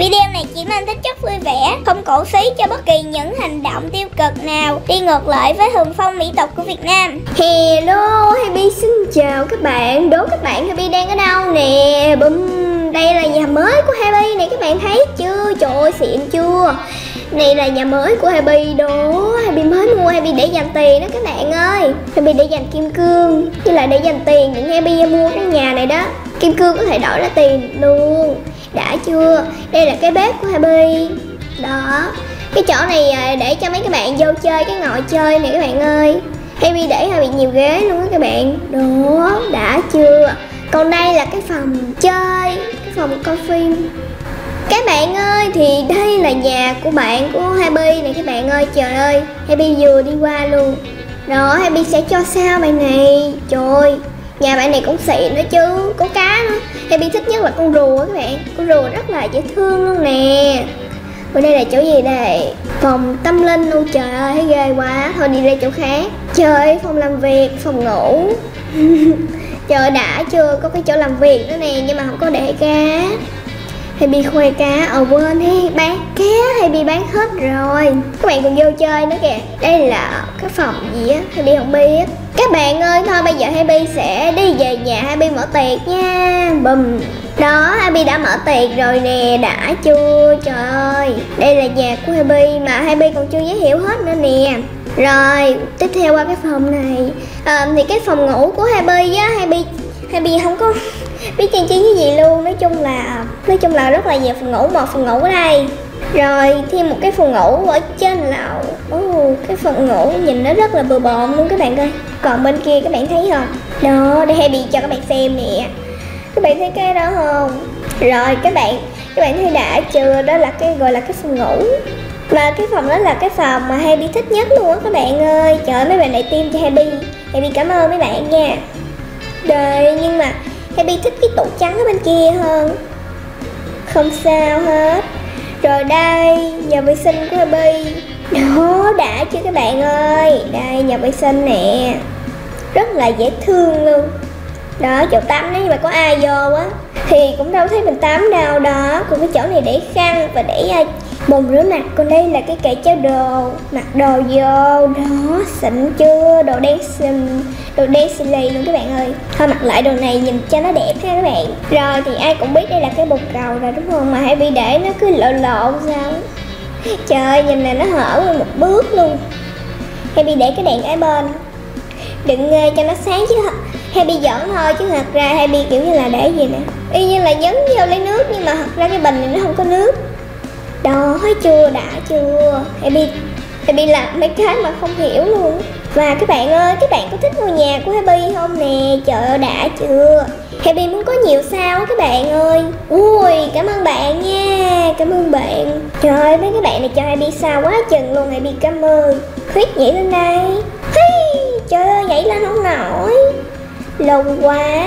Video này chỉ mang tính chất vui vẻ, không cổ suý cho bất kỳ những hành động tiêu cực nào đi ngược lại với thuần phong mỹ tục của Việt Nam. Hello, Happy xin chào các bạn. Đố các bạn Happy đang ở đâu nè? Đây là nhà mới của Happy này, các bạn thấy chưa? Trời ơi, xịn chưa? Này là nhà mới của Happy đó. Happy mới mua, Happy để dành tiền đó các bạn ơi. Happy để dành kim cương, với lại để dành tiền những Happy mua cái nhà này đó. Kim cương có thể đổi ra tiền luôn. Đã chưa? Đây là cái bếp của Happy. Đó. Cái chỗ này để cho mấy các bạn vô chơi, cái ngồi chơi này các bạn ơi. Happy để hơi bị nhiều ghế luôn á các bạn. Đó, đã chưa? Còn đây là cái phòng chơi, cái phòng coi phim. Các bạn ơi, thì đây là nhà của bạn của Happy này các bạn ơi. Trời ơi, Happy vừa đi qua luôn. Đó, Happy sẽ cho sao bạn này. Trời, nhà bạn này cũng xịn nữa chứ, có cá nữa. Happy thích nhất là con rùa các bạn. Con rùa rất là dễ thương luôn nè. Bên đây là chỗ gì đây? Phòng tâm linh luôn, trời ơi, thấy ghê quá. Thôi đi ra chỗ khác. Trời, phòng làm việc, phòng ngủ. Trời, đã chưa? Có cái chỗ làm việc nữa nè, nhưng mà không có để cá. Happy khoe cá, quên đi, bán cá, Happy bán hết rồi. Các bạn cùng vô chơi nữa kìa. Đây là cái phòng gì á, Happy không biết. Các bạn ơi, thôi bây giờ Happy sẽ đi về nhà Happy mở tiệc nha. Bùm. Đó, Happy đã mở tiệc rồi nè, đã chưa? Trời ơi, đây là nhà của Happy mà Happy còn chưa giới thiệu hết nữa nè. Rồi, tiếp theo qua cái phòng này. Thì cái phòng ngủ của Happy á, Happy không có biết trang trí cái gì luôn. Nói chung là rất là nhiều phòng ngủ. Một phòng ngủ ở đây, rồi thêm một cái phòng ngủ ở trên lầu. Cái phòng ngủ nhìn nó rất là bừa bộn luôn các bạn ơi. Còn bên kia các bạn thấy không? Đó, để Happy cho các bạn xem nè. Các bạn thấy cái đó không? Rồi các bạn thấy đã chưa? Đó là cái gọi là cái phòng ngủ. Và cái phòng đó là cái phòng mà Happy thích nhất luôn á các bạn ơi. Trời ơi, mấy bạn này tim cho Happy. Happy cảm ơn mấy bạn nha. Đây, nhưng mà Happy thích cái tủ trắng ở bên kia hơn. Không sao hết. Rồi đây, nhà vệ sinh của Happy. Đó, đã chưa các bạn ơi? Đây, nhà vệ sinh nè. Rất là dễ thương luôn. Đó, chỗ tắm nếu như mà có ai vô á thì cũng đâu thấy mình tắm đâu. Đó, còn cái chỗ này để khăn và để bồn rửa mặt. Còn đây là cái kệ chứa đồ, mặc đồ vô. Đó, xịn chưa? Đồ đen xì lì luôn các bạn ơi. Thôi mặc lại đồ này nhìn cho nó đẹp ha các bạn. Rồi thì ai cũng biết đây là cái bồn cầu rồi đúng không? Mà Happy để nó cứ lộ sao. Trời ơi, nhìn này nó hở nguyên một bước luôn. Happy để cái đèn ở bên, đừng cho nó sáng chứ. Happy giỡn thôi chứ thật ra Happy kiểu như là để gì nè, y như là nhấn vô lấy nước, nhưng mà thật ra cái bình này nó không có nước. Đó, chưa? Đã chưa? Happy làm mấy cái mà không hiểu luôn. Và các bạn ơi, các bạn có thích ngôi nhà của Happy không nè? Trời ơi, đã chưa? Happy muốn có nhiều sao á các bạn ơi. Ui, cảm ơn bạn nha. Cảm ơn bạn. Trời ơi, mấy cái bạn này cho Happy sao quá chừng luôn. Happy cảm ơn. Khuyết nhảy lên đây. Trời ơi, nhảy lên không nổi, lâu quá.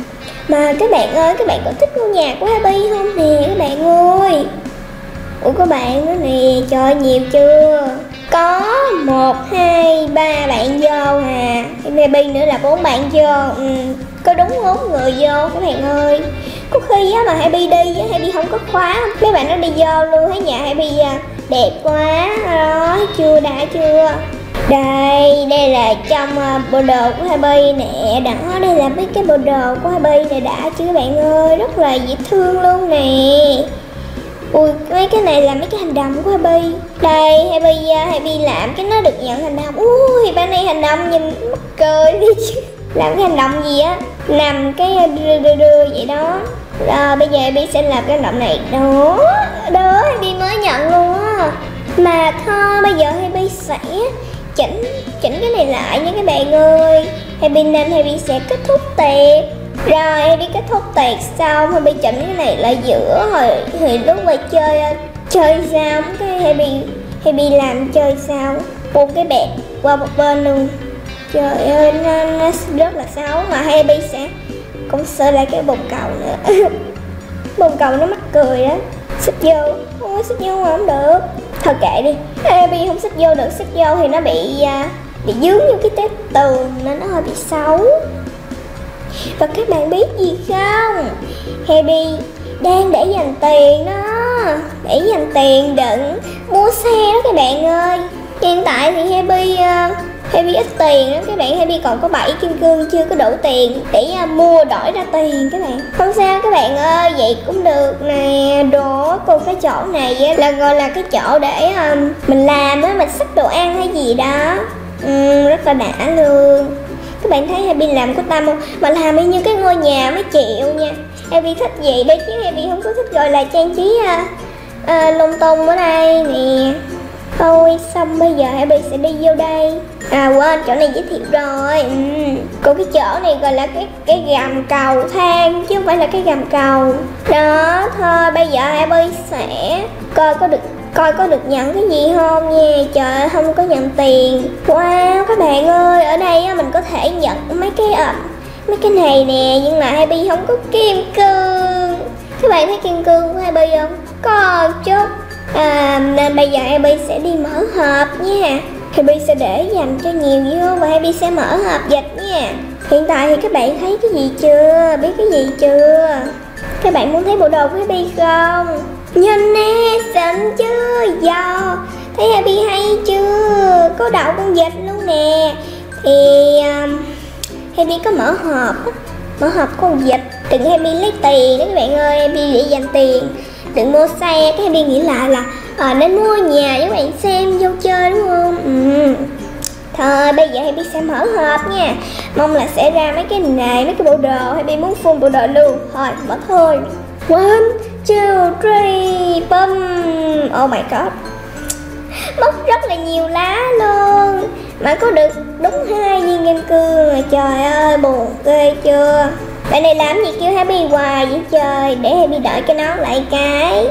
Mà các bạn ơi, các bạn có thích ngôi nhà của Happy không nè các bạn ơi? Ủa, có bạn nữa nè. Trời, nhiều chưa? Có 1, 2, 3 bạn vô à. Happy nữa là 4 bạn vô. Có đúng 4 người vô các bạn ơi. Có khi á mà Happy đi á, Happy không có khóa, mấy bạn nó đi vô luôn. Thấy nhà Happy đẹp quá. Đó, chưa? Đã chưa? Đây là trong bộ đồ của Happy nè. Đó, đây là mấy cái bộ đồ của Happy này, đã chứ các bạn ơi? Rất là dễ thương luôn nè. Ui, mấy cái này là mấy cái hành động của Happy. Đây, Happy làm cái nó được nhận hành động. Ui, bên này hành động nhìn mắc cười đi chứ. Làm cái hành động gì á, nằm cái đưa vậy đó. Rồi bây giờ Happy sẽ làm cái hành động này. Đó, Happy mới nhận luôn á. Mà thôi, bây giờ Happy sẽ chỉnh cái này lại nha các bạn ơi. Nên Happy sẽ kết thúc tiệc. Rồi Happy kết thúc tiệc xong, Happy chỉnh cái này lại giữa rồi lúc mà chơi xong cái Happy làm chơi sao buông cái bẹt qua một bên luôn. Trời ơi, nó rất là xấu. Mà Happy sẽ cũng sửa lại cái bồn cầu nữa. Bồn cầu nó mắc cười đó. Xích vô, xích vô mà không được. Thôi kệ đi, Happy không xích vô được. Xích vô thì nó bị dướng vô cái tét tường nên nó hơi bị xấu. Và các bạn biết gì không? Happy đang để dành tiền đó. để dành tiền đựng mua xe đó các bạn ơi. Hiện tại thì Happy ít tiền lắm các bạn. Happy còn có 7 kim cương chưa có đủ tiền để mua đổi ra tiền các bạn. Không sao các bạn ơi, vậy cũng được nè. Đồ cùng cái chỗ này là gọi là cái chỗ để mình làm á, mình xách đồ ăn hay gì đó. Rất là đã luôn. Các bạn thấy Happy làm có tâm không? Mà làm y như cái ngôi nhà mới chịu nha. Happy thích vậy đấy chứ Happy không có thích gọi là trang trí lung tung ở đây nè. Thôi xong bây giờ Happy sẽ đi vô đây. Quên chỗ này giới thiệu rồi. Còn cái chỗ này gọi là cái gầm cầu thang chứ không phải là cái gầm cầu. Đó thôi bây giờ Happy sẽ coi có được nhận cái gì không nha. Trời ơi, không có nhận tiền. Wow các bạn ơi, ở đây mình có thể nhận mấy cái này nè, nhưng mà Happy không có kim cương. Các bạn thấy kim cương của Happy không? Có chút. Nên bây giờ Happy sẽ đi mở hộp nha. Happy sẽ để dành cho nhiều vô và Happy sẽ mở hộp dịch nha. Hiện tại thì các bạn thấy cái gì chưa? Biết cái gì chưa? Các bạn muốn thấy bộ đồ của Happy không? Nhìn nè, xịn chưa? Giò. Thấy Happy hay chưa? Có đậu con vịt luôn nè. Thì Happy có mở hộp con vịt. Đừng Happy lấy tiền đó các bạn ơi. Happy để dành tiền, đừng mua xe. Cái Happy nghĩ lại là nên mua nhà với các bạn xem vô chơi đúng không? Thôi bây giờ Happy sẽ mở hộp nha. Mong là sẽ ra mấy cái này, mấy cái bộ đồ. Happy muốn full bộ đồ luôn. Thôi mở thôi. 1, 2, 3, bum. Oh my god, mất rất là nhiều lá luôn. Mà có được đúng 2 viên kim cương rồi. Trời ơi buồn ghê chưa. Bạn này làm gì kêu Happy hoài vậy trời. Để Happy đợi cái nón lại cái.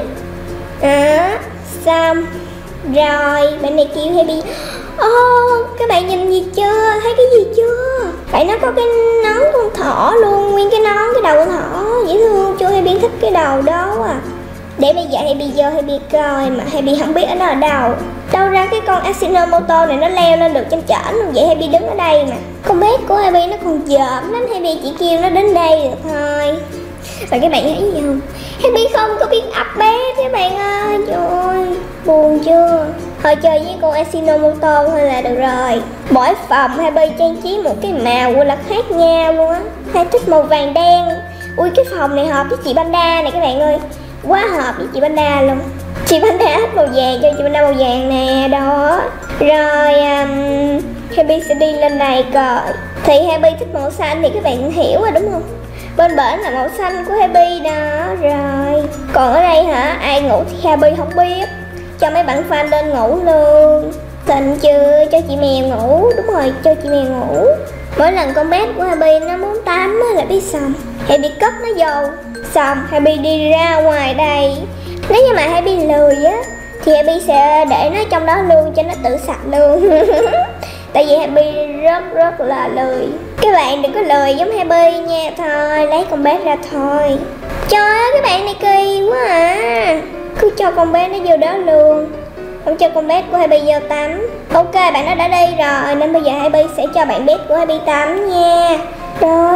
Xong rồi bạn này kêu Happy. Các bạn nhìn gì chưa? Thấy cái gì chưa? Bạn nó có cái nón con thỏ luôn. Nguyên cái nón, cái đầu con thỏ dễ thương chưa? Happy thích cái đầu đó à. Để bây giờ Happy vô Happy coi. Mà Happy không biết nó ở đâu. Đâu ra cái con Ajinomoto này nó leo lên được trên trển luôn. Vậy Happy đứng ở đây mà. Con bé của Happy nó còn dởm lắm. Happy chỉ kêu nó đến đây được thôi. Và các bạn thấy gì không? Happy không có biết ập bé các bạn ơi. Trời ơi, buồn chưa? Thôi chơi với con Ajinomoto thôi là được rồi. Mỗi phòng Happy trang trí một cái màu là khác nhau luôn á. Hay thích màu vàng đen. Ui cái phòng này hợp với chị Panda này các bạn ơi. Quá hợp với chị Panda luôn. Chị Panda thích màu vàng cho chị Panda màu vàng nè. Đó. Rồi Happy sẽ đi lên này coi. Thì Happy thích màu xanh thì các bạn hiểu rồi đúng không? Bên bển là màu xanh của Happy đó. Rồi còn ở đây hả? Ai ngủ thì Happy không biết. Cho mấy bạn fan lên ngủ luôn. Xinh chưa? Cho chị mèo ngủ. Đúng rồi, cho chị mèo ngủ. Mỗi lần con bé của Happy nó muốn tắm là biết xong Happy cất nó vô. Xong Happy đi ra ngoài đây. Nếu như mà Happy lười á thì Happy sẽ để nó trong đó luôn cho nó tự sạch luôn. Tại vì Happy rất là lười. Các bạn đừng có lười giống Happy nha. Thôi lấy con bé ra thôi. Trời ơi các bạn này kỳ quá à. Cứ cho con bé nó vô đó luôn, không cho con bé của Happy vô tắm. Ok bạn nó đã đi rồi nên bây giờ Happy sẽ cho bạn bé của Happy tắm nha. Rồi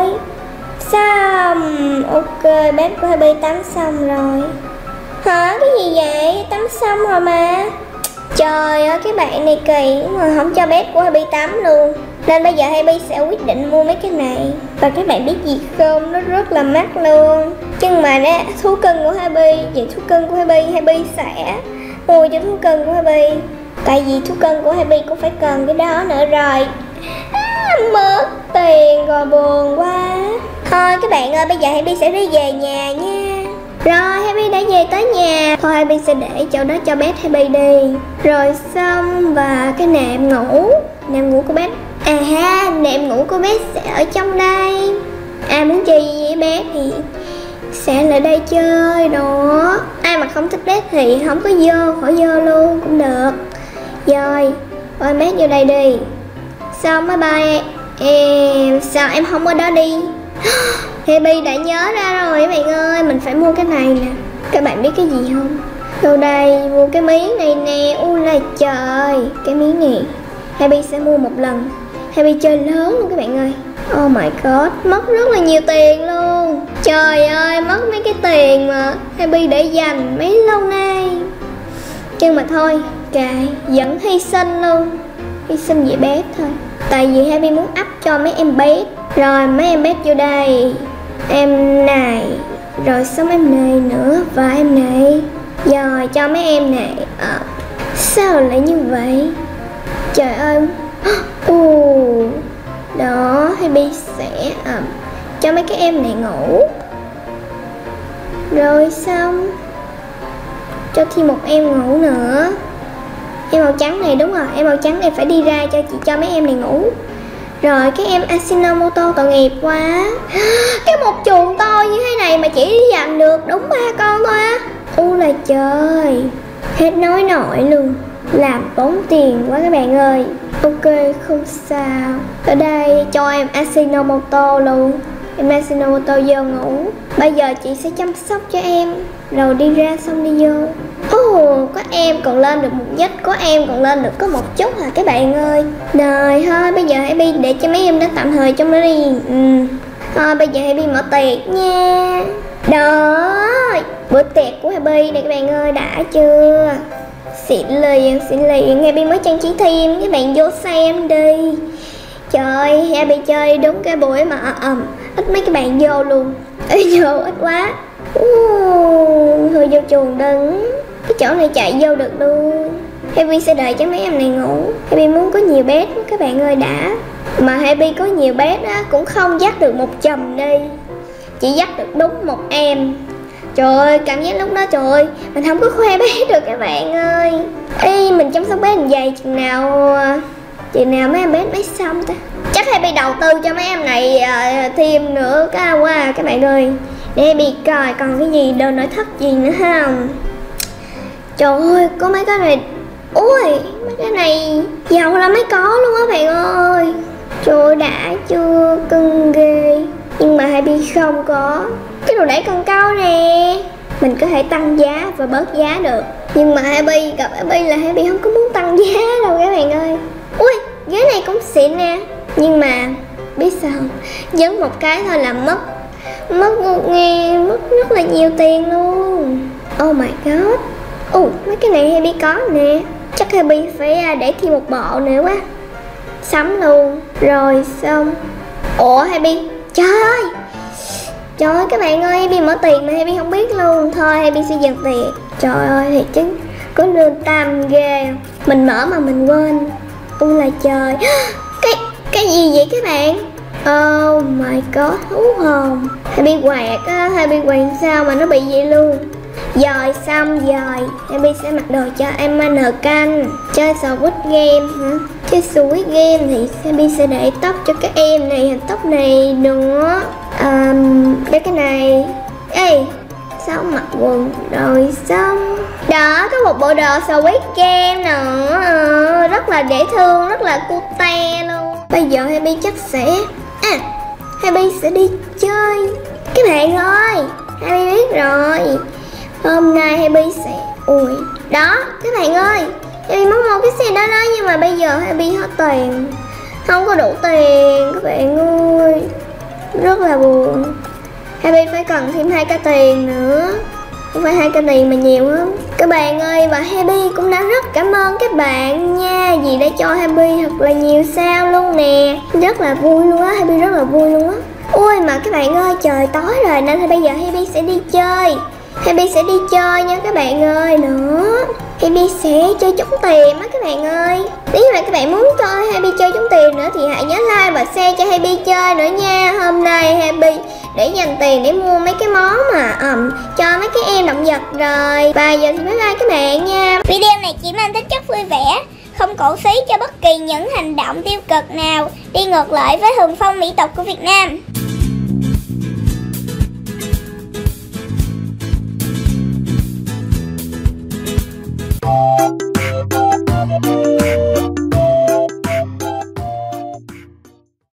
xong. Ok bé của Happy tắm xong rồi. Hả cái gì vậy? Tắm xong rồi mà. Trời ơi cái bạn này kỳ mà không cho bé của Happy tắm luôn. Nên bây giờ Happy sẽ quyết định mua mấy cái này. Và các bạn biết gì không? Nó rất là mắc luôn. Nhưng mà đó, thú cưng của Happy. Vậy thú cưng của Happy sẽ mua cho thú cưng của Happy. Tại vì thú cưng của Happy cũng phải cần cái đó nữa rồi. Mất tiền rồi buồn quá. Thôi các bạn ơi bây giờ Happy sẽ đi về nhà nha. Rồi Happy đã về tới nhà. Thôi Happy sẽ để chỗ đó cho bé Happy đi. Rồi xong. Và cái nệm ngủ của bé. Nệm ngủ của bé sẽ ở trong đây. Ai muốn chơi với bé thì sẽ lại đây chơi đó. Ai mà không thích bé thì không có vô, khỏi vô luôn cũng được. Rồi bé vô đây đi. Xong bye bye em. Sao em không ở đó đi? Happy đã nhớ ra rồi các bạn ơi. Mình phải mua cái này nè. Các bạn biết cái gì không? Đâu đây mua cái miếng này nè. Ui là trời. Cái miếng này Happy sẽ mua một lần. Happy chơi lớn luôn các bạn ơi. Oh my god, mất rất là nhiều tiền luôn. Trời ơi, mất mấy cái tiền mà Happy để dành mấy lâu nay. Nhưng mà thôi, kệ, vẫn hy sinh luôn. Hy sinh vì bé thôi. Tại vì Happy muốn up cho mấy em bé. Rồi mấy em bé vô đây. Em này, rồi xong em này nữa, và em này. Rồi cho mấy em này. Sao lại như vậy? Trời ơi. Đó, Happy sẽ cho mấy cái em này ngủ. Rồi xong cho thêm một em ngủ nữa. Em màu trắng này, đúng rồi, em màu trắng này phải đi ra cho chị cho mấy em này ngủ. Rồi cái em Ajinomoto tội nghiệp quá. Cái một chuồng to như thế này mà chỉ dành được đúng 3 con thôi á. Là trời, hết nói nổi luôn. Làm tốn tiền quá các bạn ơi. Ok, không sao. Ở đây cho em Ajinomoto luôn. Em Ajinomoto vô ngủ. Bây giờ chị sẽ chăm sóc cho em. Rồi đi ra xong đi vô. Có em còn lên được một giấc. Có em còn lên được có một chút hả các bạn ơi. Rồi thôi bây giờ Happy để cho mấy em đó tạm thời trong đó đi. Thôi bây giờ Happy mở tiệc nha. Đó, bữa tiệc của Happy này các bạn ơi, đã chưa? Xịn liền. Happy mới trang trí thêm, các bạn vô xem đi. Trời, Happy chơi đúng cái buổi mà ít mấy cái bạn vô luôn. Vô ít quá. Thôi vô chuồng đứng. Cái chỗ này chạy vô được luôn. Happy sẽ đợi cho mấy em này ngủ. Happy muốn có nhiều bé các bạn ơi đã. Mà Happy có nhiều bé đó cũng không dắt được một chùm đi. Chỉ dắt được đúng một em. Trời ơi, cảm giác lúc đó trời ơi, mình không có khoe bé được các bạn ơi. Mình chăm sóc bé mình dày chừng nào mấy em bé mới xong ta. Chắc Happy đầu tư cho mấy em này thêm nữa cao quá các bạn ơi. Để Happy coi còn cái gì đồ nội thất gì nữa không. Trời ơi, có mấy cái này. Mấy cái này giàu lắm mới có luôn á bạn ơi. Trời ơi, đã chưa, cưng ghê. Nhưng mà Happy không có cái đồ đẩy cần câu nè. Mình có thể tăng giá và bớt giá được. Nhưng mà Happy gặp Happy là Happy không có muốn tăng giá đâu các bạn ơi. Ghế này cũng xịn nè. Nhưng mà biết sao không? Dấn một cái thôi là mất rất là nhiều tiền luôn. Oh my god. Mấy cái này Happy có nè. Chắc Happy phải để thêm một bộ nữa quá. Sắm luôn. Rồi xong. Happy. Trời ơi các bạn ơi, Happy mở tiền mà Happy không biết luôn. Thôi Happy sẽ dần tiền. Trời ơi thiệt chứ, có lương tâm ghê. Mình mở mà mình quên. Là trời. Cái gì vậy các bạn? Oh my god, thú hồn. Happy quạt á, Happy quạt sao mà nó bị vậy luôn. Rồi xong rồi Happy sẽ mặc đồ cho em Canh. Chơi Squid Game hả? Chơi Squid Game thì Happy sẽ để tóc cho các em này, tóc này nữa. Để cái này. Sao mặc quần rồi xong. Đó, có một bộ đồ Squid Game nữa. Rất là dễ thương, rất là cute luôn. Bây giờ Happy chắc sẽ Happy sẽ đi chơi các bạn ơi. Happy biết rồi. Hôm nay Happy sẽ đó các bạn ơi, Happy muốn mua cái xe đó nhưng mà bây giờ Happy hết tiền, không có đủ tiền các bạn ơi, rất là buồn. Happy phải cần thêm 2 cái tiền nữa, không phải 2 cái tiền mà nhiều lắm các bạn ơi. Và Happy cũng đã rất cảm ơn các bạn nha, vì đã cho Happy thật là nhiều sao luôn nè, rất là vui luôn á. Happy rất là vui luôn á. Mà các bạn ơi, trời tối rồi nên bây giờ Happy sẽ đi chơi. Happy sẽ đi chơi nha các bạn ơi. Nữa Happy sẽ chơi trúng tiền á các bạn ơi. Nếu mà các bạn muốn cho Happy chơi trúng tiền nữa thì hãy nhớ like và share cho Happy chơi nữa nha. Hôm nay Happy để dành tiền để mua mấy cái món mà cho mấy cái em động vật rồi. Và giờ thì bye bye các bạn nha. Video này chỉ mang tính chất vui vẻ, không cổ xí cho bất kỳ những hành động tiêu cực nào đi ngược lại với thuần phong mỹ tục của Việt Nam.